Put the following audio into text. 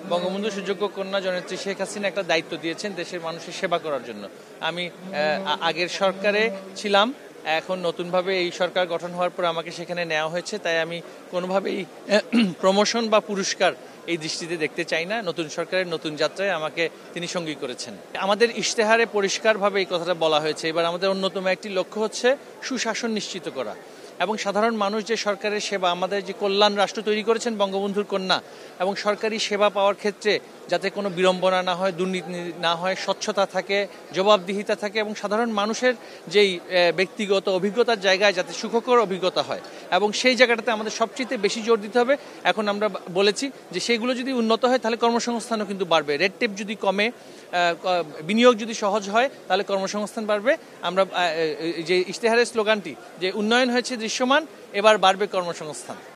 বঙ্গবন্ধু সুযোগ্য কন্যা জননেত্রী শেখ হাসিনা একটা দায়িত্ব দিয়েছেন দেশের মানুষের সেবা করার জন্য। আমি আগের সরকারে ছিলাম, এখন নতুনভাবে এই সরকার গঠন হওয়ার পর আমাকে সেখানে নেওয়া হয়েছে, তাই আমি কোনোভাবেই প্রমোশন বা পুরস্কার এই দৃষ্টিতে দেখতে চাই না। নতুন সরকারের নতুন যাত্রায় আমাকে তিনি সঙ্গী করেছেন। আমাদের ইশতেহারে পরিষ্কারভাবে এই কথাটা বলা হয়েছে। এবার আমাদের অন্যতম একটি লক্ষ্য হচ্ছে সুশাসন নিশ্চিত করা এবং সাধারণ মানুষ যে সরকারের সেবা, আমাদের যে কল্যাণ রাষ্ট্র তৈরি করেছেন বঙ্গবন্ধুর কন্যা, এবং সরকারি সেবা পাওয়ার ক্ষেত্রে যাতে কোনো বিড়ম্বনা না হয়, দুর্নীতি না হয়, স্বচ্ছতা থাকে, জবাবদিহিতা থাকে এবং সাধারণ মানুষের যেই ব্যক্তিগত অভিজ্ঞতার জায়গায় যাতে সুখকর অভিজ্ঞতা হয়, এবং সেই জায়গাটাতে আমাদের সবচেয়ে বেশি জোর দিতে হবে। এখন আমরা বলেছি যে সেইগুলো যদি উন্নত হয় তাহলে কর্মসংস্থানও কিন্তু বাড়বে। রেড টেপ যদি কমে, বিনিয়োগ যদি সহজ হয় তাহলে কর্মসংস্থান বাড়বে। আমরা যে ইশতেহারের স্লোগানটি যে উন্নয়ন হয়েছে দৃশ্যমান, এবার বাড়বে কর্মসংস্থান।